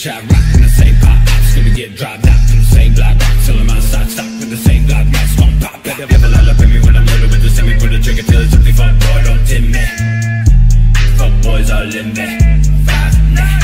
shot rock in the same pot. Ops gonna get dropped out to the same block. Rock till I'm outside, stock with the same block. Mask gon' pop. The devil all up in me when I'm loaded with the semi. Put the trigger till it's empty. Fuck boy, don't tip me. Fuck boys all in me. Five nah.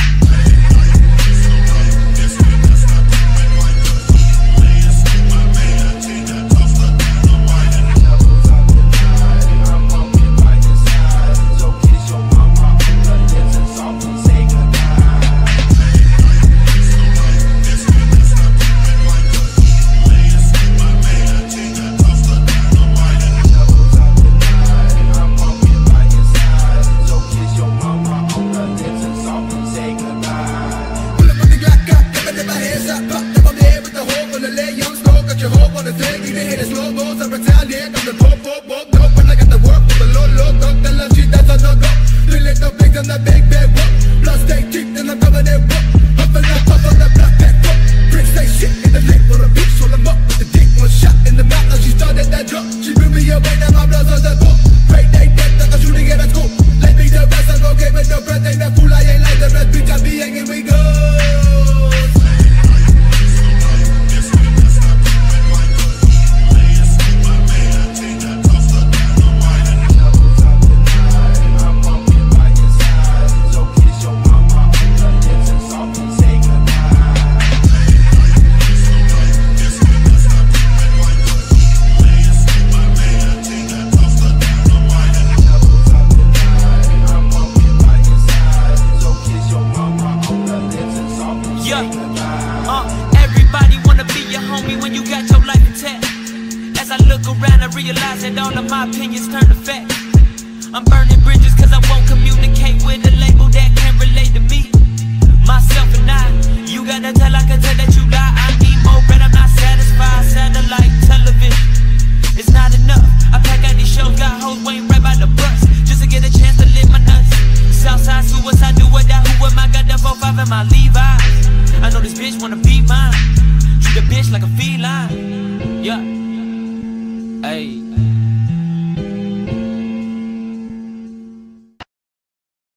Everybody wanna be your homie when you got your life intact. As I look around, I realize that all of my opinions turn to fact. I'm burning bridges cause I won't communicate with a label that can't relate to me. Myself and I, you gotta tell, I can tell that you lie. I need more bread, I'm not satisfied. Satellite television, it's not enough. I pack out these shows, got hoes waiting right by the bus, just to get a chance to live my nuts. Southside suicide, do or die, who am I? Got that 4-5 in my Levi's. I know this bitch wanna be mine. Treat a bitch like a feline. Yeah.